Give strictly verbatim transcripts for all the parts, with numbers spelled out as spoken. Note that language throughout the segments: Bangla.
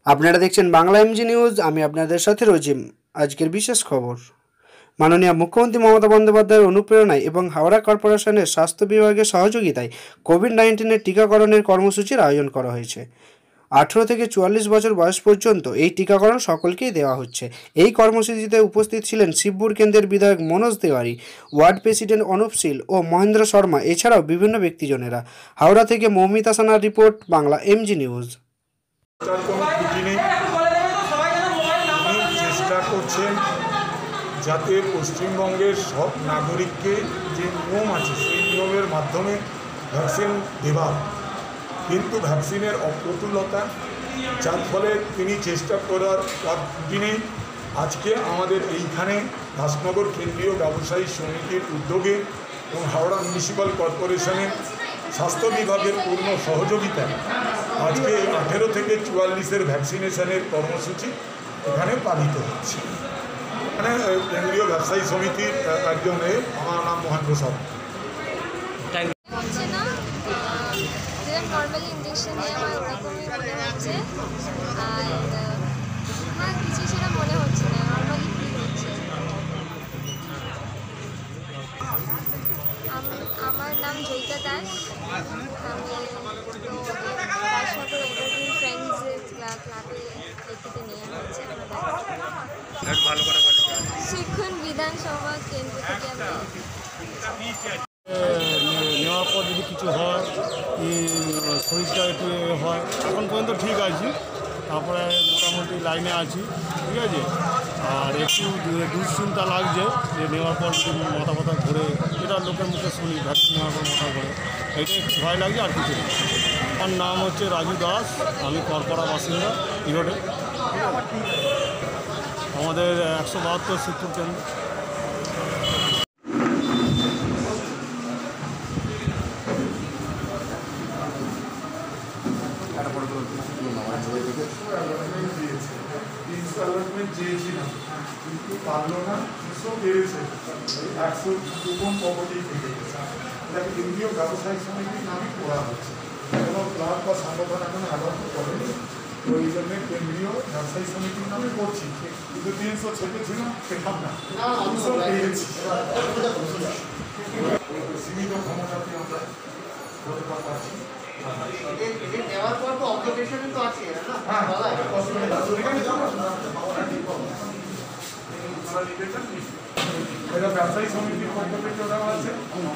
আপনারা দেখছেন বাংলা এমজি নিউজ। আমি আপনাদের সাথে রজিম। আজকের বিশেষ খবর, মাননীয় মুখ্যমন্ত্রী মমতা বন্দ্যোপাধ্যায়ের অনুপ্রেরণায় এবং হাওড়া কর্পোরেশনের স্বাস্থ্য বিভাগের সহযোগিতায় কোভিড নাইন্টিনের টিকাকরণের কর্মসূচির আয়োজন করা হয়েছে। আঠেরো থেকে চুয়াল্লিশ বছর বয়স পর্যন্ত এই টিকাকরণ সকলকেই দেওয়া হচ্ছে। এই কর্মসূচিতে উপস্থিত ছিলেন শিবপুর কেন্দ্রের বিধায়ক মনোজ তিওয়ারি, ওয়ার্ড প্রেসিডেন্ট অনুপ শীল ও মহেন্দ্র শর্মা, এছাড়াও বিভিন্ন ব্যক্তিজনেরা। হাওড়া থেকে মৌমিতা সানার রিপোর্ট, বাংলা এমজি নিউজ। চেষ্টা করছেন যাতে পশ্চিমবঙ্গের সব নাগরিককে যে নিয়ম আছে সেই নিয়মের মাধ্যমে ভ্যাকসিন দেওয়া, কিন্তু ভ্যাকসিনের অপ্রতুলতা, যার ফলে তিনি চেষ্টা করার দিনেই আজকে আমাদের এইখানে দাসনগর কেন্দ্রীয় ব্যবসায়ী সমিতির উদ্যোগে এবং হাওড়া মিউনিসিপ্যাল কর্পোরেশনের স্বাস্থ্য বিভাগের পূর্ণ সহযোগিতায় আজকে আঠেরো থেকে চুয়াল্লিশের ভ্যাকসিনেশনের কর্মসূচি এখানে পালিত হচ্ছে। এখানে কেন্দ্রীয় ব্যবসায়ী সমিতির একজন, আমার নাম মহেন্দ্র শর্মা। নর্মালি ইঞ্জেকশন নেওয়া এরকমই মনে হচ্ছে, আর হ্যাঁ কিছু সেটা মনে হচ্ছে না, নর্মালি ফিল হচ্ছে। আমার নাম জয়িতা দাস। আমি দাসনগর এভারগ্রিন ফ্রেন্ডসের ক্লাবে এটিতে নেওয়া হয়েছে। শিক্ষণ বিধানসভা কেন্দ্র থেকে আমি নেওয়ার পর যদি কিছু হয়, শরীরটা একটু হয়, এখন পর্যন্ত ঠিক আছি। তারপরে মোটামুটি লাইনে আছি, ঠিক আছে। আর একটু দুশ্চিন্তা লাগছে যে নেওয়ার পর যদি মাথা ব্যথা ঘুরে, এটা লোকের মুখে শুনি ভ্যাকসিন নেওয়ার পর মাথা ঘুরে, এটা একটু ভয় লাগছে, আর কিছু নেই। আমার নাম হচ্ছে রাজু দাস, আমি করপাড়া বাসিন্দা ইরোডে। আমাদের একশো বাহাত্তর শিক্ষক কেন্দ্র। চেয়েছিলাম কিন্তু পারলো না, দুশো বেড়েছে, একশো দুগুণ পকেটেই থেকে গেছে। এটাকে কেন্দ্রীয় ব্যবসায়িক সমিতির নামে করা হচ্ছে, কোনো ক্লাব বা সংগঠন এখন আরম্ভ করেনি, তো এই জন্য কেন্দ্রীয় ব্যবসায়ী সমিতির নামে করছি। কিন্তু তিনশো ছেপেছিল, পেতাম না, দুশো পেয়েছি। সীমিত ক্ষমতাতে আমরা গতকাল পাচ্ছি। নেওয়ার পর তো অবজারভেশনে তো আছে না, হ্যাঁ এটা ব্যবসায়ী সমিতির পক্ষ থেকে ওরা আছে।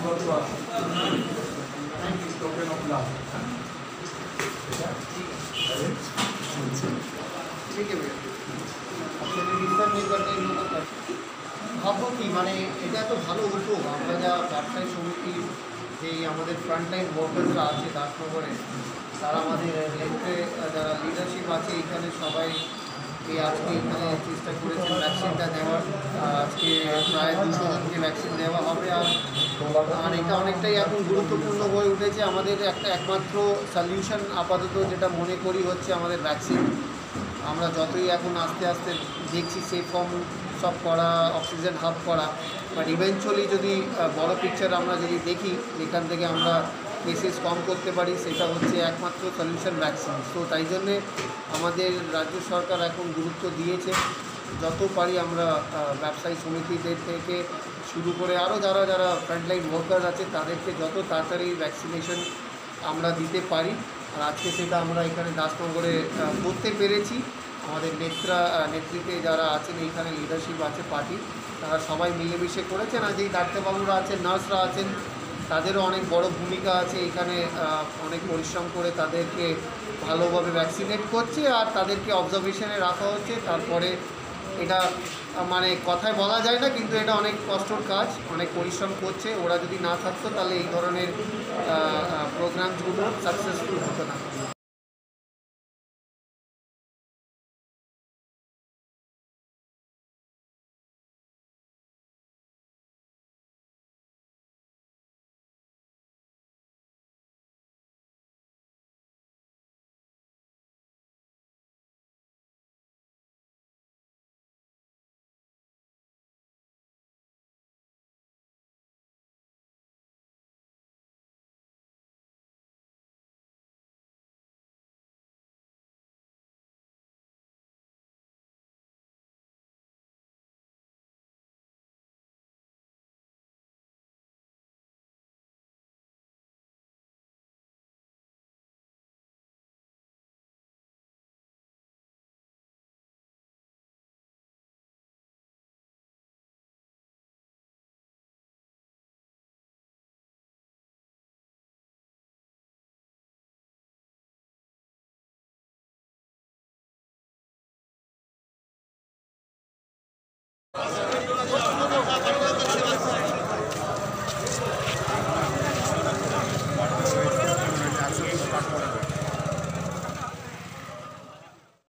ভাববো কি, মানে এটা তো ভালো উদ্যোগ। আমরা যা ব্যবসায়ী সমিতির যে আমাদের ফ্রন্টলাইন ওয়ার্কার্সরা আছে দাসনগরে, তারা আমাদের লেফটে যারা লিডারশিপ আছে এখানে সবাই এই আজকে এখানে চেষ্টা করেছেন ভ্যাকসিনটা দেওয়ার। আজকে প্রায় দুশো জনকে ভ্যাকসিন দেওয়া হবে। আর আর এটা অনেকটাই এখন গুরুত্বপূর্ণ হয়ে উঠেছে। আমাদের একটা একমাত্র সলিউশন আপাতত যেটা মনে করি হচ্ছে আমাদের ভ্যাকসিন। আমরা যতই এখন আস্তে আস্তে দেখছি সেফ ফর্ম সব করা, অক্সিজেন হাব করা, বাট ইভেনচুয়ালি যদি বড় পিকচার আমরা যদি দেখি যেখান থেকে আমরা কেসেস কম করতে পারি, সেটা হচ্ছে একমাত্র সলিউশন ভ্যাকসিন। তো তাই জন্যে আমাদের রাজ্য সরকার এখন গুরুত্ব দিয়েছে, যত পারি আমরা ব্যবসায়ী সমিতিদের থেকে শুরু করে আরও যারা যারা ফ্রন্টলাইন ওয়ার্কার আছে তাদেরকে যত তাড়াতাড়ি ভ্যাকসিনেশন আমরা দিতে পারি। আর আজকে সেটা আমরা এখানে দাসনগরে করতে পেরেছি। আমাদের নেত্রা নেতৃত্বে যারা আছেন এইখানে লিডারশিপ আছে পার্টি, তারা সবাই মিলেমিশে করেছেন। আর যেই ডাক্তারবাবুরা আছেন, নার্সরা আছেন, তাদেরও অনেক বড় ভূমিকা আছে এখানে। অনেক পরিশ্রম করে তাদেরকে ভালোভাবে ভ্যাকসিনেট করছে আর তাদেরকে অবজারভেশনে রাখা হচ্ছে। তারপরে এটা মানে কথায় বলা যায় না, কিন্তু এটা অনেক কষ্টর কাজ, অনেক পরিশ্রম করছে। ওরা যদি না থাকতো তাহলে এই ধরনের প্রোগ্রামগুলো সাকসেসফুল হতো না।